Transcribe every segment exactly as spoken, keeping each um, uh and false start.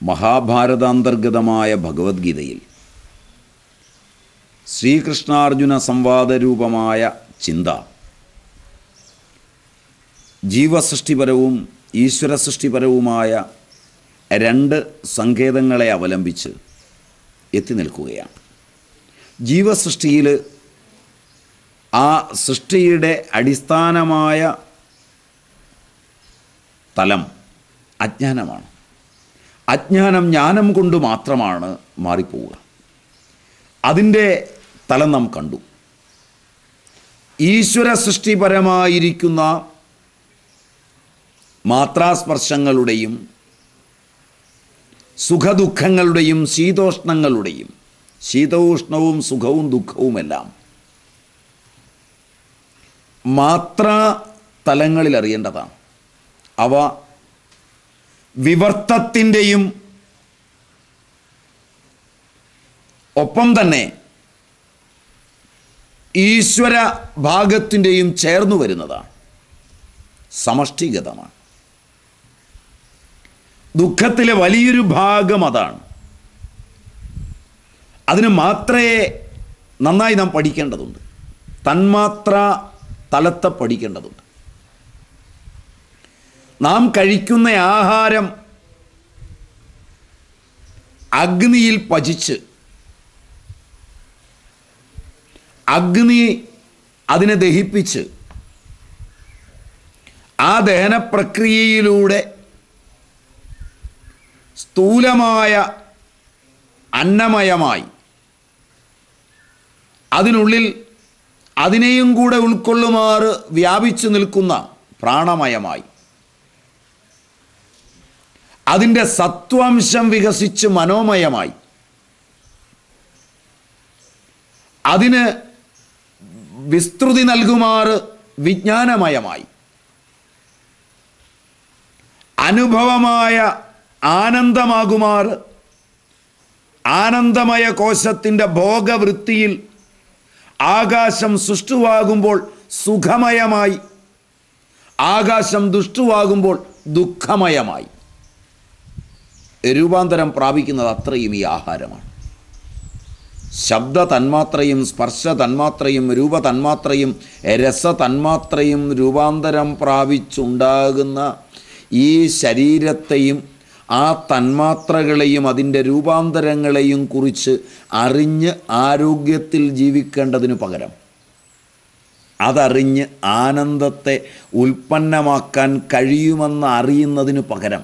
മഹാഭാരതാന്തർഗതമായ ഭഗവത്ഗീതയിൽ ശ്രീകൃഷ്ണാർജുന സംവാദരൂപമായ ചിന്ത ജീവസൃഷ്ടിപരവും ഈശ്വരസൃഷ്ടിപരവുമായ രണ്ട് സങ്കേതങ്ങളെ അവലംബിച്ച് എത്തി നിൽക്കുകയാണ്. ജീവസൃഷ്ടിയിൽ ആ സൃഷ്ടിയുടെ അടിസ്ഥാനമായ തലം അജ്ഞാനമാണ്. അജ്ഞാനം ജ്ഞാനം കൊണ്ട് മാത്രമാണ് മാറിപ്പോവുക. അതിൻ്റെ തലം നാം കണ്ടു. ഈശ്വര സൃഷ്ടിപരമായിരിക്കുന്ന മാത്രാസ്പർശങ്ങളുടെയും സുഖദുഃഖങ്ങളുടെയും ശീതോഷ്ണങ്ങളുടെയും ശീതോഷ്ണവും സുഖവും ദുഃഖവുമെല്ലാം മാത്രാ തലങ്ങളിൽ അറിയേണ്ടതാണ്. അവ വിവർത്തത്തിൻ്റെയും ഒപ്പം തന്നെ ഈശ്വര ഭാഗത്തിൻ്റെയും ചേർന്നു വരുന്നതാണ്. സമഷ്ടിഗതമാണ്. ദുഃഖത്തിലെ വലിയൊരു ഭാഗം അതാണ്. അതിന് മാത്രയെ നന്നായി നാം പഠിക്കേണ്ടതുണ്ട്. തന്മാത്ര തലത്തെ പഠിക്കേണ്ടതുണ്ട്. നാം കഴിക്കുന്ന ആഹാരം അഗ്നിയിൽ പചിച്ച് അഗ്നി അതിനെ ദഹിപ്പിച്ച് ആ ദഹന പ്രക്രിയയിലൂടെ സ്ഥൂലമായ അന്നമയമായി അതിനുള്ളിൽ അതിനെയും കൂടെ ഉൾക്കൊള്ളുമാറ് വ്യാപിച്ചു നിൽക്കുന്ന പ്രാണമയമായി അതിൻ്റെ സത്വാംശം വികസിച്ച് മനോമയമായി അതിന് വിസ്തൃതി നൽകുമാറ് വിജ്ഞാനമയമായി അനുഭവമായ ആനന്ദമാകുമാറ് ആനന്ദമയ കോശത്തിൻ്റെ ഭോഗവൃത്തിയിൽ ആകാശം സൃഷ്ടുവാകുമ്പോൾ സുഖമയമായി ആകാശം ദുഷ്ടുവാകുമ്പോൾ ദുഃഖമയമായി രൂപാന്തരം പ്രാപിക്കുന്നത് അത്രയും ഈ ആഹാരമാണ്. ശബ്ദ തന്മാത്രയും സ്പർശ തന്മാത്രയും രൂപ തന്മാത്രയും രസ തന്മാത്രയും രൂപാന്തരം പ്രാപിച്ചുണ്ടാകുന്ന ഈ ശരീരത്തെയും ആ തന്മാത്രകളെയും അതിൻ്റെ രൂപാന്തരങ്ങളെയും കുറിച്ച് അറിഞ്ഞ് ആരോഗ്യത്തിൽ ജീവിക്കേണ്ടതിനു പകരം അതറിഞ്ഞ് ആനന്ദത്തെ ഉൽപ്പന്നമാക്കാൻ കഴിയുമെന്ന് അറിയുന്നതിനു പകരം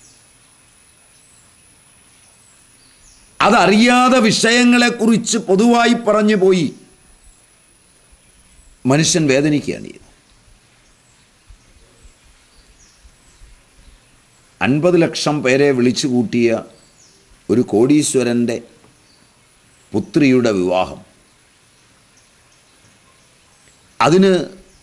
അതറിയാതെ വിഷയങ്ങളെക്കുറിച്ച് പൊതുവായി പറഞ്ഞു പോയി മനുഷ്യൻ വേദനിക്കുകയാണ് ചെയ്തത്. അൻപത് ലക്ഷം പേരെ വിളിച്ചു കൂട്ടിയ ഒരു കോടീശ്വരൻ്റെ പുത്രിയുടെ വിവാഹം, അതിന്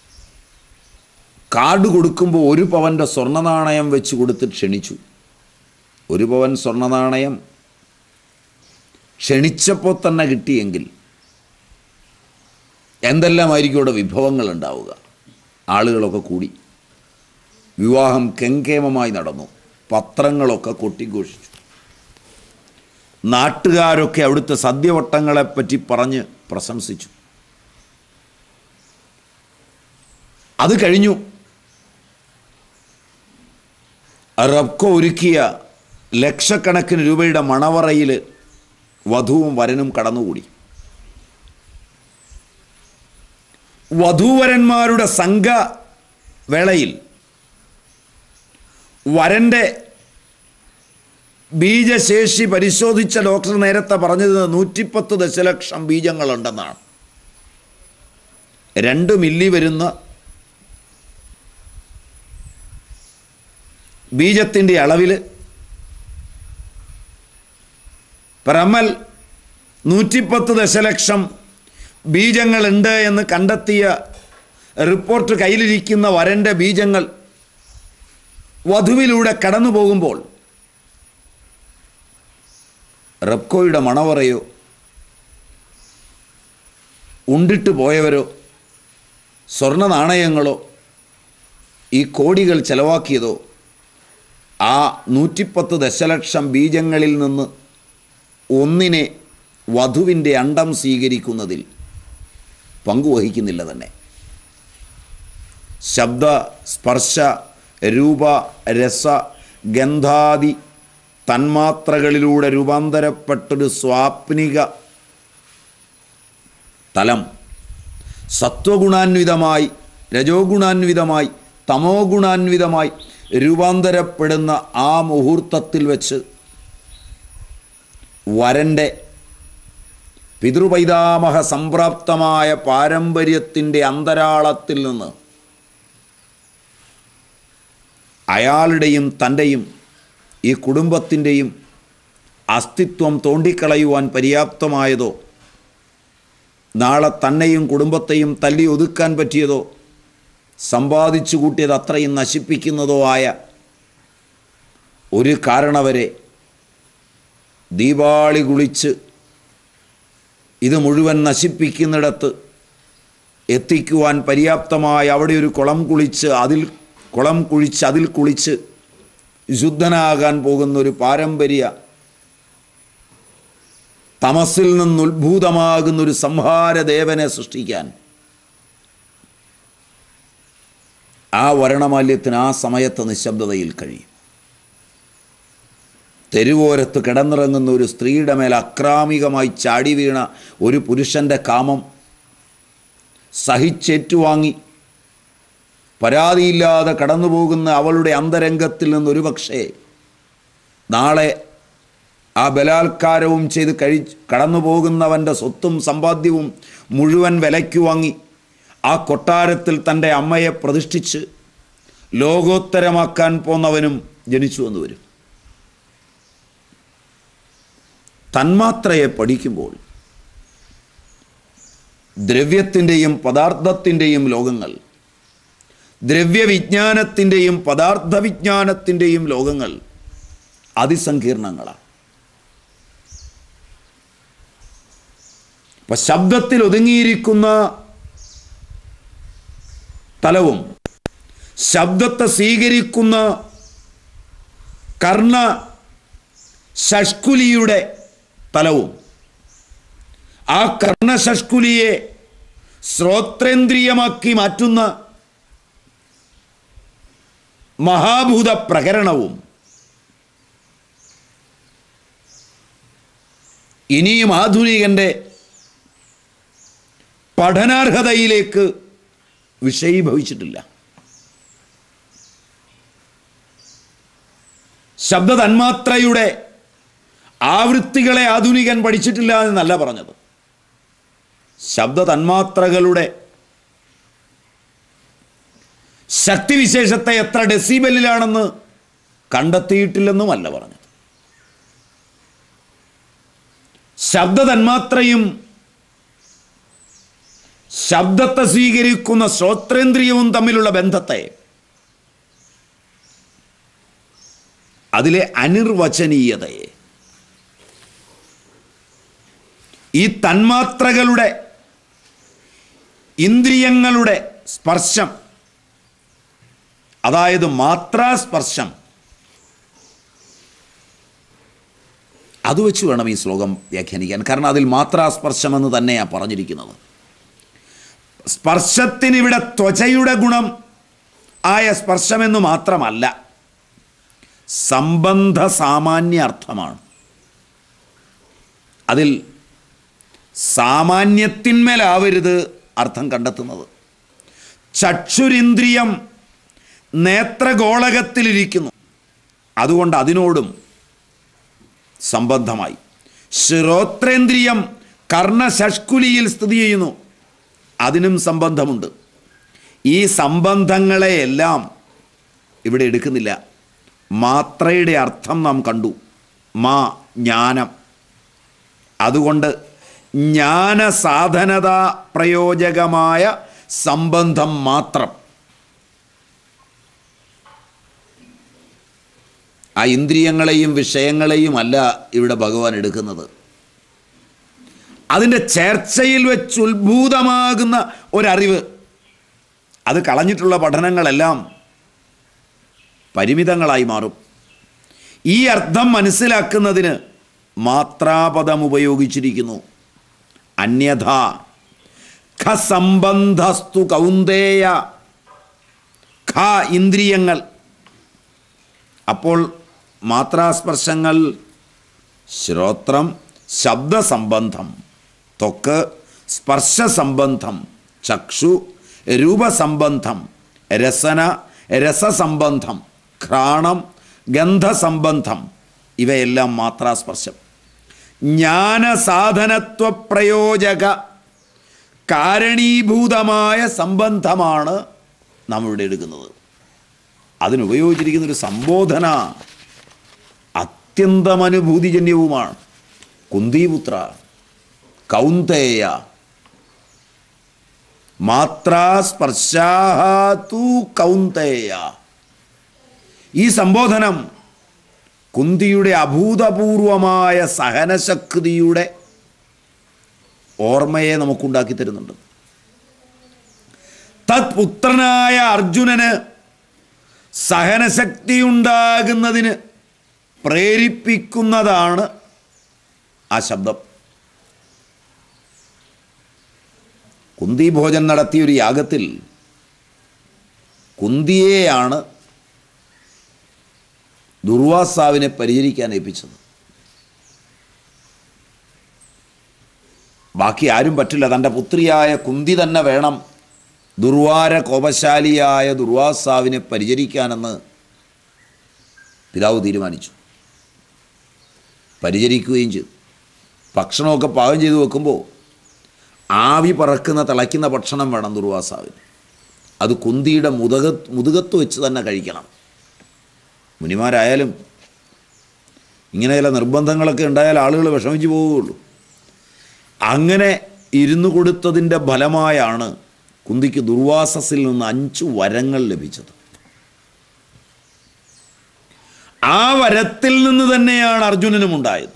കാർഡ് കൊടുക്കുമ്പോൾ ഒരു പവൻ്റെ സ്വർണ്ണനാണയം വെച്ച് കൊടുത്ത് ക്ഷണിച്ചു. ഒരു പവൻ സ്വർണ്ണനാണയം ക്ഷണിച്ചപ്പോൾ തന്നെ കിട്ടിയെങ്കിൽ എന്തെല്ലാമായിരിക്കും ഇവിടെ വിഭവങ്ങൾ ഉണ്ടാവുക. ആളുകളൊക്കെ കൂടി വിവാഹം കെങ്കേമമായി നടന്നു. പത്രങ്ങളൊക്കെ കൊട്ടിഘോഷിച്ചു. നാട്ടുകാരൊക്കെ അവിടുത്തെ സദ്യവട്ടങ്ങളെപ്പറ്റി പറഞ്ഞ് പ്രശംസിച്ചു. അത് കഴിഞ്ഞു. റബ്കോ ഒരുക്കിയ ലക്ഷക്കണക്കിന് രൂപയുടെ മണവറയിൽ വധുവും വരനും കടന്നുകൂടി. വധൂവരന്മാരുടെ സംഘവേളയിൽ വരൻ്റെ ബീജശേഷി പരിശോധിച്ച ഡോക്ടർ നേരത്തെ പറഞ്ഞത് നൂറ്റിപ്പത്ത് ദശലക്ഷം ബീജങ്ങളുണ്ടെന്നാണ്. രണ്ട് മില്ലി വരുന്ന ബീജത്തിൻ്റെ അളവിൽ പ്രമൽ നൂറ്റിപ്പത്ത് ദശലക്ഷം ബീജങ്ങളുണ്ട് എന്ന് കണ്ടെത്തിയ റിപ്പോർട്ട് കയ്യിലിരിക്കുന്ന വരൻ്റെ ബീജങ്ങൾ വധുവിലൂടെ കടന്നു പോകുമ്പോൾ റബ്കോയുടെ മണവറയോ ഉണ്ടിട്ട് പോയവരോ സ്വർണ്ണ നാണയങ്ങളോ ഈ കോടികൾ ചെലവാക്കിയതോ ആ നൂറ്റിപ്പത്ത് ദശലക്ഷം ബീജങ്ങളിൽ നിന്ന് ഒന്നിനെ വധുവിൻ്റെ അണ്ഡം സ്വീകരിക്കുന്നതിൽ പങ്കുവഹിക്കുന്നില്ല തന്നെ. ശബ്ദ, സ്പർശ, രൂപ, രസ, ഗന്ധാദി തന്മാത്രകളിലൂടെ രൂപാന്തരപ്പെട്ടൊരു സ്വാപ്നിക തലം സത്വഗുണാന്വിതമായി, രജോഗുണാന്വിതമായി, തമോ ഗുണാന്വിതമായി രൂപാന്തരപ്പെടുന്ന ആ മുഹൂർത്തത്തിൽ വെച്ച് വരൻ്റെ പിതൃപൈതാമഹ സംപ്രാപ്തമായ പാരമ്പര്യത്തിൻ്റെ അന്തരാളത്തിൽ നിന്ന് അയാളുടെയും തൻ്റെയും ഈ കുടുംബത്തിൻ്റെയും അസ്തിത്വം തോണ്ടിക്കളയുവാൻ പര്യാപ്തമായതോ, നാളെ തന്നെയും കുടുംബത്തെയും തല്ലി ഒതുക്കാൻ പറ്റിയതോ, സമ്പാദിച്ചു കൂട്ടിയത് അത്രയും നശിപ്പിക്കുന്നതോ ആയ ഒരു കാരണവരെ ദീപാവളി കുളിച്ച് ഇത് മുഴുവൻ നശിപ്പിക്കുന്നിടത്ത് എത്തിക്കുവാൻ പര്യാപ്തമായ അവിടെ ഒരു കുളം കുളിച്ച് അതിൽ കുളം കുഴിച്ച് അതിൽ കുളിച്ച് ശുദ്ധനാകാൻ പോകുന്നൊരു പാരമ്പര്യ തമസിൽ നിന്നുത്ഭൂതമാകുന്നൊരു സംഹാരദേവനെ സൃഷ്ടിക്കാൻ ആ വരണമാല്യത്തിന് ആ സമയത്ത് നിശബ്ദതയിൽ കഴിയും. തെരുവോരത്ത് കിടന്നിറങ്ങുന്ന ഒരു സ്ത്രീയുടെ മേൽ അക്രാമികമായി ചാടി വീണ ഒരു പുരുഷൻ്റെ കാമം സഹിച്ചേറ്റുവാങ്ങി പരാതിയില്ലാതെ കടന്നുപോകുന്ന അവളുടെ അന്തരംഗത്തിൽ നിന്നൊരു പക്ഷേ നാളെ ആ ബലാത്കാരവും ചെയ്ത് കഴി കടന്നു പോകുന്നവൻ്റെ സ്വത്തും സമ്പാദ്യവും മുഴുവൻ വിലയ്ക്ക് വാങ്ങി ആ കൊട്ടാരത്തിൽ തൻ്റെ അമ്മയെ പ്രതിഷ്ഠിച്ച് ലോകോത്തരമാക്കാൻ പോന്നവനും ജനിച്ചു വന്നു വരും. തന്മാത്രയെ പഠിക്കുമ്പോൾ ദ്രവ്യത്തിൻ്റെയും പദാർത്ഥത്തിൻ്റെയും ലോകങ്ങൾ, ദ്രവ്യവിജ്ഞാനത്തിൻ്റെയും പദാർത്ഥവിജ്ഞാനത്തിൻ്റെയും ലോകങ്ങൾ അതിസങ്കീർണങ്ങളാണ്. അപ്പം ശബ്ദത്തിൽ ഒതുങ്ങിയിരിക്കുന്ന തലവും ശബ്ദത്തെ സ്വീകരിക്കുന്ന കർണ ഷഷ്കുലിയുടെ തലവും ആ കർണഷഷ്കുലിയെ ശ്രോത്രേന്ദ്രിയമാക്കി മാറ്റുന്ന മഹാഭൂത പ്രകരണവും ഇനിയും ആധുനികൻ്റെ പഠനാർഹതയിലേക്ക് വിഷയീഭവിച്ചിട്ടില്ല. ശബ്ദ തന്മാത്രയുടെ ആവൃത്തികളെ ആധുനികൻ പഠിച്ചിട്ടില്ല എന്നല്ല പറഞ്ഞത്. ശബ്ദ തന്മാത്രകളുടെ ശക്തിവിശേഷത്തെ എത്ര ഡെസിബലിലാണെന്ന് കണ്ടെത്തിയിട്ടില്ലെന്നുമല്ല പറഞ്ഞത്. ശബ്ദ തന്മാത്രയും ശബ്ദത്തെ സ്വീകരിക്കുന്ന ശ്രോത്രേന്ദ്രിയവും തമ്മിലുള്ള ബന്ധത്തെ, അതിലെ അനിർവചനീയതയെ, ഈ തന്മാത്രകളുടെ ഇന്ദ്രിയങ്ങളുടെ സ്പർശം, അതായത് മാത്രാസ്പർശം, അത് വെച്ച് വേണം ഈ ശ്ലോകം വ്യാഖ്യാനിക്കാൻ. കാരണം അതിൽ മാത്രാസ്പർശമെന്ന് തന്നെയാണ് പറഞ്ഞിരിക്കുന്നത്. സ്പർശത്തിനിവിടെ ത്വചയുടെ ഗുണം ആയ സ്പർശമെന്ന് മാത്രമല്ല, സംബന്ധ സാമാന്യ അർത്ഥമാണ്. അതിൽ സാമാന്യത്തിന്മേലാവരുത് അർത്ഥം കണ്ടെത്തുന്നത്. ചക്ഷുരിന്ദ്രിയം നേത്രഗോളകത്തിലിരിക്കുന്നു, അതുകൊണ്ട് അതിനോടും സംബന്ധമായി. ശ്രോത്രേന്ദ്രിയം കർണഷഷ്കുലിയിൽ സ്ഥിതി ചെയ്യുന്നു, അതിനും സംബന്ധമുണ്ട്. ഈ സംബന്ധങ്ങളെയെല്ലാം ഇവിടെ എടുക്കുന്നില്ല. മാത്രയുടെ അർത്ഥം നാം കണ്ടു, മാ ജ്ഞാനം. അതുകൊണ്ട് ജ്ഞാനസാധനതാ പ്രയോജകമായ സംബന്ധം മാത്രം. ആ ഇന്ദ്രിയങ്ങളെയും വിഷയങ്ങളെയും അല്ല ഇവിടെ ഭഗവാൻ എടുക്കുന്നത്. അതിൻ്റെ ചേർച്ചയിൽ വെച്ച് ഉത്ഭൂതമാകുന്ന ഒരറിവ്, അത് കളഞ്ഞിട്ടുള്ള പഠനങ്ങളെല്ലാം പരിമിതങ്ങളായി മാറും. ഈ അർത്ഥം മനസ്സിലാക്കുന്നതിന് മാത്രാപദം ഉപയോഗിച്ചിരിക്കുന്നു. അന്യഥാ ഖ സംബന്ധസ്തു കൗന്ദേയ, ഖ ഇന്ദ്രിയങ്ങൾ. അപ്പോൾ മാത്രാസ്പർശങ്ങൾ ശ്രോത്രം ശബ്ദസംബന്ധം, ത്വക്ക് സ്പർശസംബന്ധം, ചക്ഷു രൂപസംബന്ധം, രസന രസസംബന്ധം, ഘ്രാണം ഗന്ധസംബന്ധം, ഇവയെല്ലാം മാത്രാസ്പർശം. ജ്ഞാനസാധനത്വ പ്രയോജക കാരണീഭൂതമായ സംബന്ധമാണ് നാം ഇവിടെ എടുക്കുന്നത്. അതിനുപയോഗിച്ചിരിക്കുന്നൊരു സംബോധന അത്യന്തമനുഭൂതിജന്യവുമാണ്. കുന്തിപുത്ര കൗന്ദേയ മാത്രാസ്പർശാഃ തു കൗന്ദേയ. ഈ സംബോധനം കുന്തിയുടെ അഭൂതപൂർവമായ സഹനശക്തിയുടെ ഓർമ്മയെ നമുക്കുണ്ടാക്കി തരുന്നുണ്ട്. തത് പുത്രനായ അർജുനന് സഹനശക്തി ഉണ്ടാകുന്നതിന് പ്രേരിപ്പിക്കുന്നതാണ് ആ ശബ്ദം. കുന്തി ഭോജൻ നടത്തിയൊരു യാഗത്തിൽ കുന്തിയെയാണ് ദുർവാസാവിനെ പരിചരിക്കാൻ ഏൽപ്പിച്ചത്. ബാക്കി ആരും പറ്റില്ല, തൻ്റെ പുത്രിയായ കുന്തി തന്നെ വേണം ദുർവാര കോപശാലിയായ ദുർവാസാവിനെ പരിചരിക്കാനെന്ന് പിതാവ് തീരുമാനിച്ചു. പരിചരിക്കുകയും ചെയ്തു. ഭക്ഷണമൊക്കെ പാകം ചെയ്ത് വെക്കുമ്പോൾ ആവി പറക്കുന്ന തിളയ്ക്കുന്ന ഭക്ഷണം വേണം ദുർവാസാവിന്. അത് കുന്തിയുടെ മുതുക മുതുകത്ത് വെച്ച് തന്നെ കഴിക്കണം. മുനിമാരായാലും ഇങ്ങനെ ചില നിർബന്ധങ്ങളൊക്കെ ഉണ്ടായാൽ ആളുകൾ വിഷമിച്ച് പോവുകയുള്ളൂ. അങ്ങനെ ഇരുന്നു കൊടുത്തതിൻ്റെ ഫലമായാണ് കുന്തിക്ക് ദുർവാസസിൽ നിന്ന് അഞ്ച് വരങ്ങൾ ലഭിച്ചത്. ആ വരത്തിൽ നിന്ന് തന്നെയാണ് അർജുനനും ഉണ്ടായത്.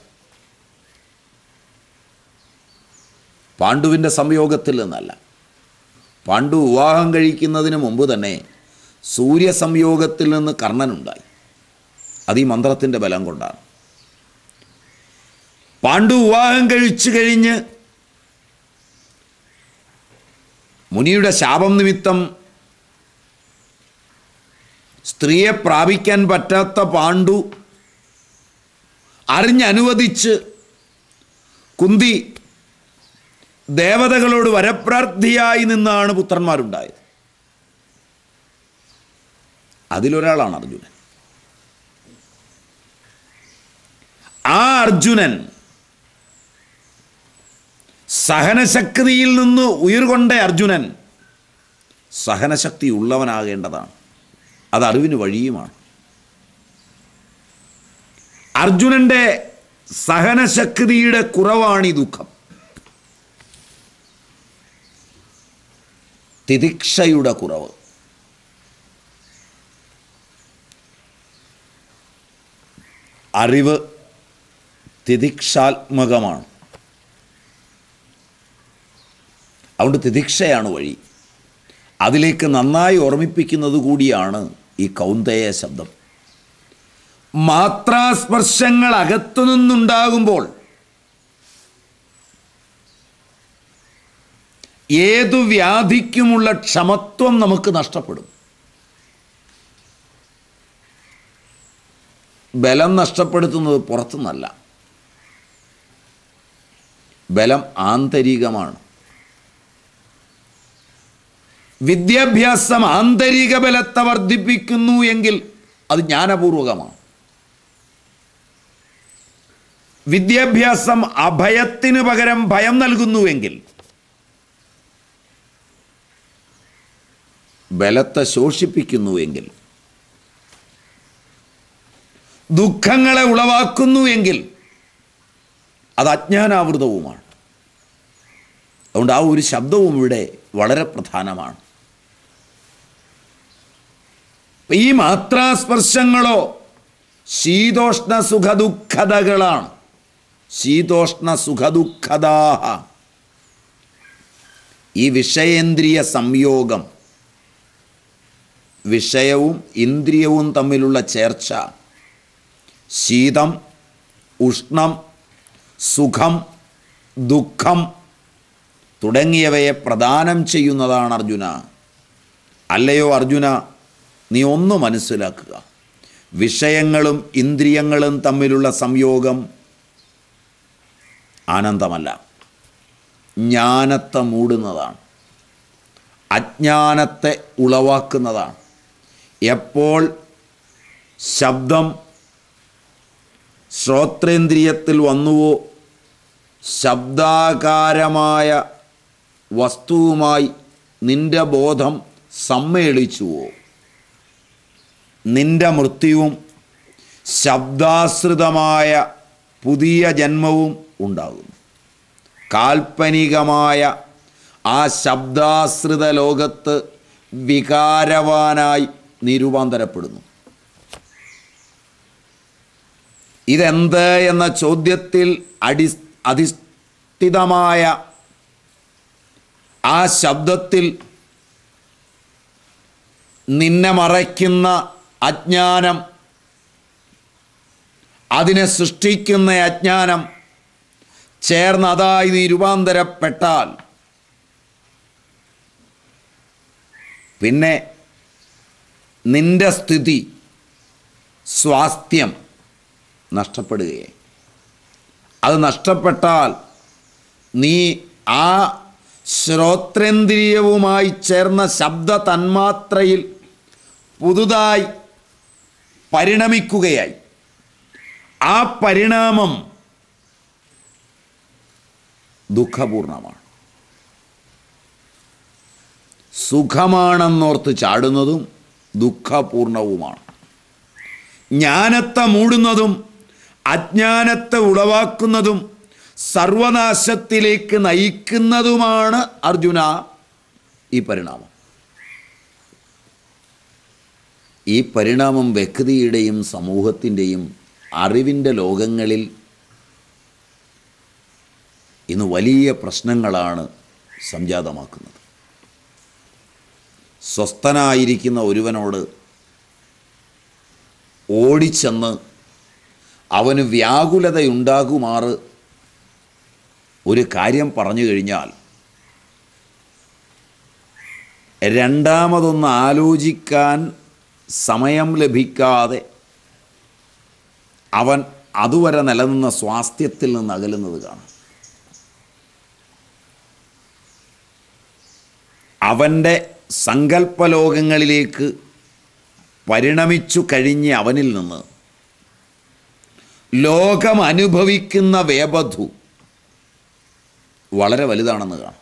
പാണ്ഡുവിൻ്റെ സംയോഗത്തിൽ നിന്നല്ല. പാണ്ഡു വിവാഹം കഴിക്കുന്നതിന് മുമ്പ് തന്നെ സൂര്യ സംയോഗത്തിൽ നിന്ന് കർണനുണ്ടായി. അത് ഈ മന്ത്രത്തിൻ്റെ ബലം കൊണ്ടാണ്. പാണ്ഡു വിവാഹം കഴിച്ചു കഴിഞ്ഞ് മുനിയുടെ ശാപം നിമിത്തം സ്ത്രീയെ പ്രാപിക്കാൻ പറ്റാത്ത പാണ്ഡു അറിഞ്ഞനുവദിച്ച് കുന്തി ദേവതകളോട് വരപ്രാർത്ഥിയായി നിന്നാണ് പുത്രന്മാരുണ്ടായത്. അതിലൊരാളാണ് അർജുനൻ. ആ അർജുനൻ സഹനശക്തിയിൽ നിന്ന് ഉയർകൊണ്ട അർജുനൻ സഹനശക്തി ഉള്ളവനാകേണ്ടതാണ്. അത് അറിവിന് വഴിയുമാണ്. അർജുനൻ്റെ സഹനശക്തിയുടെ കുറവാണ് ഈ ദുഃഖം. തിതിക്ഷയുടെ കുറവ്. അറിവ് തിതിക്ഷാത്മകമാണ്. അതുകൊണ്ട് തിതിക്ഷയാണ് വഴി. അതിലേക്ക് നന്നായി ഓർമ്മിപ്പിക്കുന്നത് കൂടിയാണ് ഈ കൗന്ദേയ ശബ്ദം. മാത്രാസ്പർശങ്ങൾ അകത്തുനിന്നുണ്ടാകുമ്പോൾ ഏതു വ്യാധിക്കുമുള്ള ക്ഷമത്വം നമുക്ക് നഷ്ടപ്പെടും. ബലം നഷ്ടപ്പെടുത്തുന്നത് പുറത്തുനിന്നല്ല, ബലം ആന്തരികമാണ്. വിദ്യാഭ്യാസം ആന്തരിക ബലത്തെ വർദ്ധിപ്പിക്കുന്നു എങ്കിൽ അത് ജ്ഞാനപൂർവകമാണ്. വിദ്യാഭ്യാസം അഭയത്തിന് പകരം ഭയം നൽകുന്നുവെങ്കിൽ ബലത്തെ ശോഷിപ്പിക്കുന്നുവെങ്കിൽ ദുഃഖങ്ങളെ ഉളവാക്കുന്നുവെങ്കിൽ അത് അജ്ഞാനാവൃതവുമാണ്. അതുകൊണ്ട് ആ ഒരു ശബ്ദവും ഇവിടെ വളരെ പ്രധാനമാണ്. ഈ മാത്രാസ്പർശങ്ങളോ ശീതോഷ്ണ സുഖദുഃഖതകളാണ്. ശീതോഷ്ണ സുഖദുഃഖദാഹ. ഈ വിഷയേന്ദ്രിയ സംയോഗം, വിഷയവും ഇന്ദ്രിയവും തമ്മിലുള്ള ചേർച്ച, ശീതം, ഉഷ്ണം, സുഖം, ദുഃഖം തുടങ്ങിയവയെ പ്രദാനം ചെയ്യുന്നതാണ് അർജുന. അല്ലയോ അർജുന, നീ ഒന്ന് മനസ്സിലാക്കുക, വിഷയങ്ങളും ഇന്ദ്രിയങ്ങളും തമ്മിലുള്ള സംയോഗം ആനന്ദമല്ല, ജ്ഞാനത്തെ മൂടുന്നതാണ്, അജ്ഞാനത്തെ ഉളവാക്കുന്നതാണ്. എപ്പോൾ ശബ്ദം ശ്രോത്രേന്ദ്രിയത്തിൽ വന്നുവോ, ശബ്ദാകാരമായ വസ്തുവുമായി നിൻ്റെ ബോധം സമ്മേളിച്ചുവോ, നിൻ്റെ മൃത്യുവും ശബ്ദാശ്രിതമായ പുതിയ ജന്മവും ഉണ്ടാകുന്നു. കാൽപ്പനികമായ ആ ശബ്ദാശ്രിത ലോകത്ത് വികാരവാനായി നീ രൂപാന്തരപ്പെടുന്നു. ഇതെന്ത് എന്ന ചോദ്യത്തിൽ അടി അധിഷ്ഠിതമായ ആ ശബ്ദത്തിൽ നിന്നെ മറയ്ക്കുന്ന അജ്ഞാനം, അതിനെ സൃഷ്ടിക്കുന്ന അജ്ഞാനം ചേർന്ന് അതായി നീ രൂപാന്തരപ്പെട്ടാൽ പിന്നെ നിന്റെ സ്ഥിതി, സ്വാസ്ഥ്യം നഷ്ടപ്പെടുകയെ. അത് നഷ്ടപ്പെട്ടാൽ നീ ആ ശ്രോത്രേന്ദ്രിയവുമായി ചേർന്ന ശബ്ദ തന്മാത്രയിൽ പുതുതായി പരിണമിക്കുകയായി. ആ പരിണാമം ദുഃഖപൂർണമാണ്. സുഖമാണെന്നോർത്ത് ചാടുന്നതും ദുഃഖപൂർണവുമാണ്. ജ്ഞാനത്തെ മൂടുന്നതും അജ്ഞാനത്തെ ഉളവാക്കുന്നതും സർവനാശത്തിലേക്ക് നയിക്കുന്നതുമാണ് അർജുന ഈ പരിണാമം. ഈ പരിണാമം വ്യക്തിയുടെയും സമൂഹത്തിൻ്റെയും അറിവിൻ്റെ ലോകങ്ങളിൽ ഇന്ന് വലിയ പ്രശ്നങ്ങളാണ് സംജാതമാക്കുന്നത്. സ്വസ്ഥനായിരിക്കുന്ന ഒരുവനോട് ഓടിച്ചെന്ന് അവന് വ്യാകുലതയുണ്ടാകുമാറ് ഒരു കാര്യം പറഞ്ഞു കഴിഞ്ഞാൽ രണ്ടാമതൊന്ന് ആലോചിക്കാൻ സമയം ലഭിക്കാതെ അവൻ അതുവരെ നിലനിന്ന സ്വാസ്ഥ്യത്തിൽ നിന്ന് അകലുന്നത് കാണാം. അവൻ്റെ സങ്കല്പലോകങ്ങളിലേക്ക് പരിണമിച്ചു കഴിഞ്ഞ് അവനിൽ നിന്ന് ലോകം അനുഭവിക്കുന്ന വേപധു വളരെ വലുതാണെന്ന് കാണാം.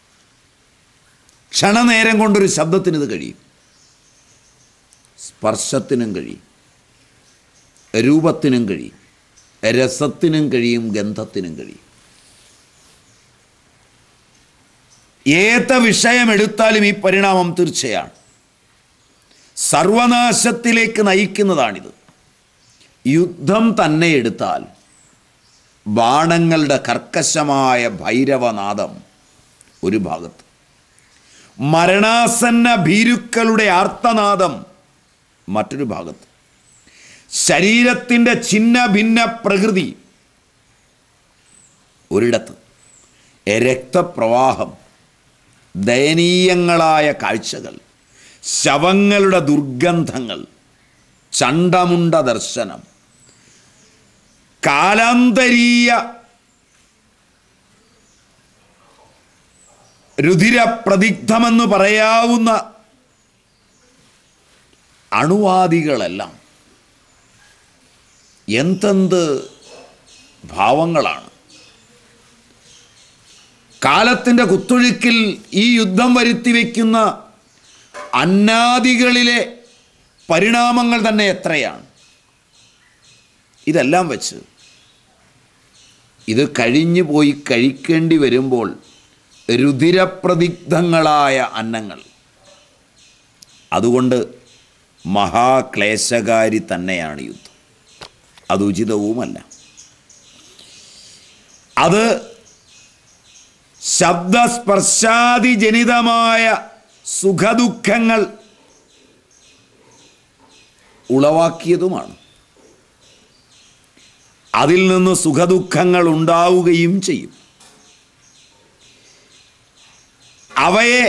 ക്ഷണനേരം കൊണ്ടൊരു ശബ്ദത്തിന് ഇത് കഴിയും, സ്പർശത്തിനും കഴിയും, രൂപത്തിനും കഴിയും, രസത്തിനും കഴിയും, ഗന്ധത്തിനും കഴിയും. ഏത് വിഷയമെടുത്താലും ഈ പരിണാമം തീർച്ചയാണ്. സർവനാശത്തിലേക്ക് നയിക്കുന്നതാണിത്. യുദ്ധം തന്നെ എടുത്താൽ ബാണങ്ങളുടെ കർക്കശമായ ഭൈരവനാദം ഒരു ഭാഗത്ത്, മരണാസന്ന ഭീരുക്കളുടെ ആർത്തനാദം മറ്റൊരു ഭാഗത്ത്, ശരീരത്തിൻ്റെ ഛിന്ന ഭിന്ന പ്രകൃതി ഒരിടത്ത്, രക്തപ്രവാഹം, ദയനീയങ്ങളായ കാഴ്ചകൾ, ശവങ്ങളുടെ ദുർഗന്ധങ്ങൾ, ചണ്ടമുണ്ട ദർശനം, കാലാന്തരീയ രുധിരപ്രതിഗ്ധമെന്ന് പറയാവുന്ന അണുവാദികളെല്ലാം എന്തെന്ത് ഭാവങ്ങളാണ്. കാലത്തിൻ്റെ കുത്തൊഴുക്കിൽ ഈ യുദ്ധം വരുത്തി വയ്ക്കുന്ന അന്നാദികളിലെ പരിണാമങ്ങൾ തന്നെ എത്രയാണ്. ഇതെല്ലാം വെച്ച് ഇത് കഴിഞ്ഞു പോയി കഴിക്കേണ്ടി വരുമ്പോൾ രുധിരപ്രതിഗ്ധങ്ങളായ അന്നങ്ങൾ, അതുകൊണ്ട് മഹാക്ലേശകാരി തന്നെയാണ് യുദ്ധം. അത് ഉചിതവുമല്ല. അത് ശബ്ദസ്പർശാദിജനിതമായ സുഖദുഃഖങ്ങൾ ഉളവാക്കിയതുമാണ്. അതിൽ നിന്ന് സുഖദുഃഖങ്ങൾ ഉണ്ടാവുകയും ചെയ്യും. അവയെ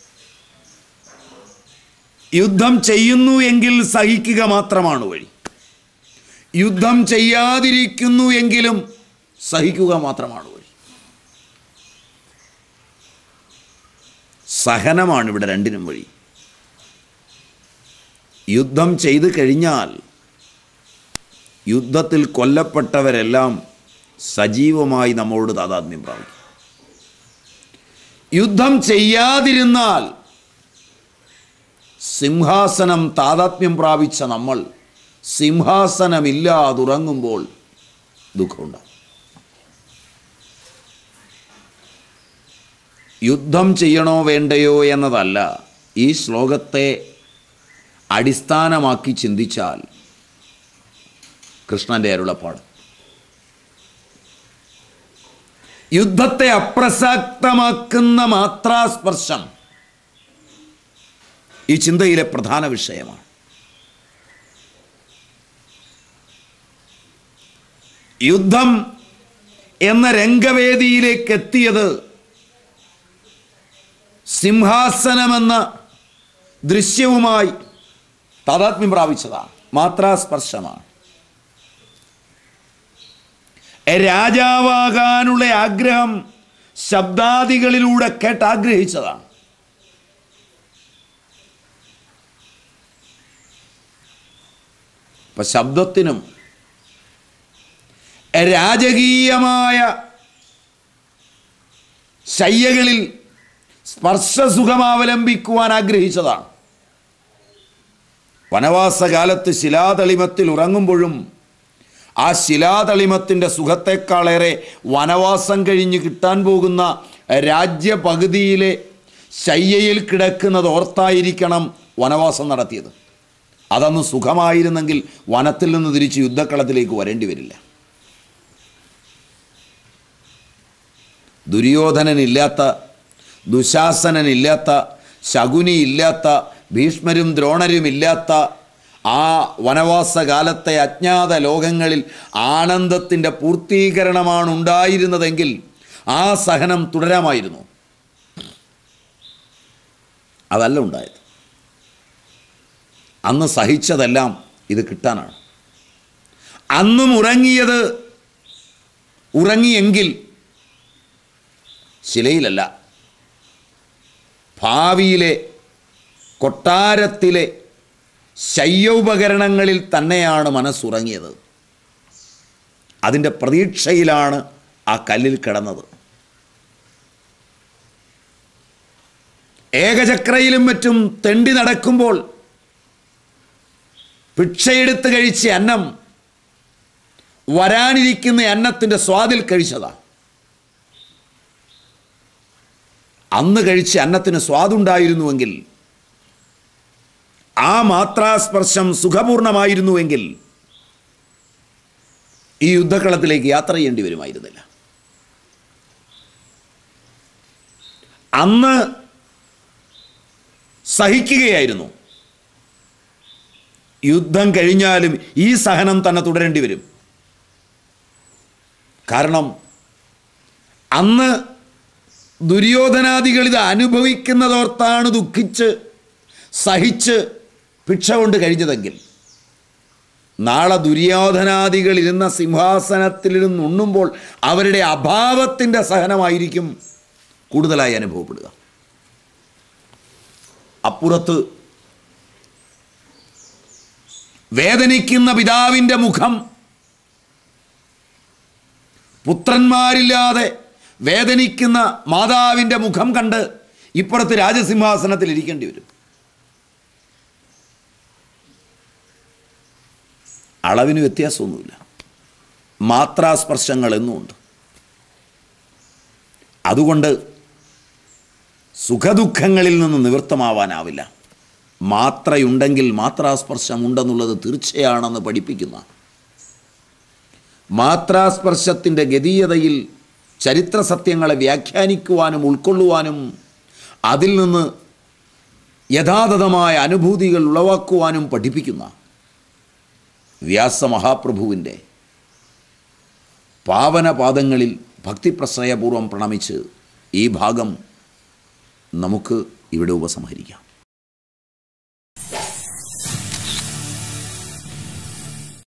യുദ്ധം ചെയ്യുന്നു എങ്കിൽ സഹിക്കുക മാത്രമാണ് വഴി. യുദ്ധം ചെയ്യാതിരിക്കുന്നു എങ്കിലും സഹിക്കുക മാത്രമാണ് വഴി. സഹനമാണ് ഇവിടെ രണ്ടിനും വഴി. യുദ്ധം ചെയ്തു കഴിഞ്ഞാൽ യുദ്ധത്തിൽ കൊല്ലപ്പെട്ടവരെല്ലാം സജീവമായി നമ്മോട് താതാത്മ്യം പ്രാപിക്കും. യുദ്ധം ചെയ്യാതിരുന്നാൽ സിംഹാസനം താതാത്മ്യം പ്രാപിച്ച നമ്മൾ സിംഹാസനമില്ലാതുറങ്ങുമ്പോൾ ദുഃഖമുണ്ടാകും. യുദ്ധം ചെയ്യണോ വേണ്ടയോ എന്നതല്ല ഈ ശ്ലോകത്തെ അടിസ്ഥാനമാക്കി ചിന്തിച്ചാൽ കൃഷ്ണൻ്റെ അരുളപ്പാട്. യുദ്ധത്തെ അപ്രസക്തമാക്കുന്ന മാത്രാസ്പർശം ഈ ചിന്തയിലെ പ്രധാന വിഷയമാണ്. യുദ്ധം എന്ന രംഗവേദിയിലേക്ക് എത്തിയത് സിംഹാസനമെന്ന ദൃശ്യവുമായി താതാത്മ്യം പ്രാപിച്ചതാണ്, മാത്രാസ്പർശമാണ്. രാജാവാകാനുള്ള ആഗ്രഹം ശബ്ദാദികളിലൂടെ കേട്ടാഗ്രഹിച്ചതാണ്. ഇപ്പം ശബ്ദത്തിനും രാജകീയമായ ശയ്യകളിൽ സ്പർശസുഖം അവലംബിക്കുവാൻ ആഗ്രഹിച്ചതാണ്. വനവാസകാലത്ത് ശിലാതളിമത്തിൽ ഉറങ്ങുമ്പോഴും ആ ശിലാതളിമത്തിൻ്റെ സുഖത്തെക്കാളേറെ വനവാസം കഴിഞ്ഞ് കിട്ടാൻ പോകുന്ന രാജ്യപകുതിയിലെ ശയ്യയിൽ കിടക്കുന്നത് ഓർത്തായിരിക്കണം വനവാസം നടത്തിയത്. അതന്ന് സുഖമായിരുന്നെങ്കിൽ വനത്തിൽ നിന്ന് തിരിച്ച് യുദ്ധക്കളത്തിലേക്ക് വരേണ്ടി വരില്ല. ദുര്യോധനനില്ലാത്ത, ദുശാസനനില്ലാത്ത, ശകുനിയില്ലാത്ത, ഭീഷ്മരും ദ്രോണരുമില്ലാത്ത ആ വനവാസകാലത്തെ അജ്ഞാത ലോകങ്ങളിൽ ആനന്ദത്തിൻ്റെ പൂർത്തീകരണമാണ് ഉണ്ടായിരുന്നതെങ്കിൽ ആ സഹനം തുടരാമായിരുന്നു. അതല്ല ഉണ്ടായത്. അന്ന് സഹിച്ചതെല്ലാം ഇത് കിട്ടാനാണ്. അന്നും ഉറങ്ങിയത് ഉറങ്ങിയെങ്കിൽ ശിലയിലല്ല, ഭാവിയിലെ കൊട്ടാരത്തിലെ ശയ്യോപകരണങ്ങളിൽ തന്നെയാണ് മനസ്സുറങ്ങിയത്. അതിൻ്റെ പ്രതീക്ഷയിലാണ് ആ കല്ലിൽ കിടന്നത്. ഏകചക്രയിലും മറ്റും തെണ്ടി നടക്കുമ്പോൾ ഭിക്ഷയെടുത്ത് കഴിച്ച അന്നം വരാനിരിക്കുന്ന അന്നത്തിൻ്റെ സ്വാദിൽ കഴിച്ചതാണ്. അന്ന് കഴിച്ച അന്നത്തിന് സ്വാദുണ്ടായിരുന്നുവെങ്കിൽ, ആ മാത്രാസ്പർശം സുഖപൂർണമായിരുന്നുവെങ്കിൽ ഈ യുദ്ധക്കളത്തിലേക്ക് യാത്ര ചെയ്യേണ്ടി വരുമായിരുന്നില്ല. അന്ന് സഹിക്കുകയായിരുന്നു. യുദ്ധം കഴിഞ്ഞാലും ഈ സഹനം തന്നെ തുടരേണ്ടി വരും. കാരണം അന്ന് ദുര്യോധനാദികൾ ഇത് അനുഭവിക്കുന്നതോർത്താണ് ദുഃഖിച്ച് സഹിച്ച് ഭിക്ഷ കൊണ്ട് കഴിഞ്ഞതെങ്കിൽ, നാളെ ദുര്യോധനാദികൾ ഇരുന്ന സിംഹാസനത്തിലിരുന്ന് ഉണ്ണുമ്പോൾ അവരുടെ അഭാവത്തിൻ്റെ സഹനമായിരിക്കും കൂടുതലായി അനുഭവപ്പെടുക. അപ്പുറത്ത് വേദനിക്കുന്ന പിതാവിൻ്റെ മുഖം, പുത്രന്മാരില്ലാതെ വേദനിക്കുന്ന മാതാവിൻ്റെ മുഖം കണ്ട് ഇപ്പുറത്ത് രാജസിംഹാസനത്തിൽ ഇരിക്കേണ്ടി വരും. അളവിന് വ്യത്യാസമൊന്നുമില്ല. മാത്രാസ്പർശങ്ങൾ എന്നുമുണ്ട്. അതുകൊണ്ട് സുഖദുഃഖങ്ങളിൽ നിന്ന് നിവൃത്തമാവാനാവില്ല. മാത്രയുണ്ടെങ്കിൽ മാത്രാസ്പർശം ഉണ്ടെന്നുള്ളത് തീർച്ചയാണെന്ന് പഠിപ്പിക്കുന്ന മാത്രാസ്പർശത്തിൻ്റെ ഗതീയതയിൽ ചരിത്ര സത്യങ്ങളെ വ്യാഖ്യാനിക്കുവാനും ഉൾക്കൊള്ളുവാനും അതിൽ നിന്ന് യഥാതഥമായ അനുഭൂതികൾ ഉളവാക്കുവാനും പഠിപ്പിക്കുന്ന വ്യാസമഹാപ്രഭുവിൻ്റെ പാവനപാദങ്ങളിൽ ഭക്തിപ്രശ്രയപൂർവ്വം പ്രണമിച്ച് ഈ ഭാഗം നമുക്ക് ഇവിടെ ഉപസംഹരിക്കാം.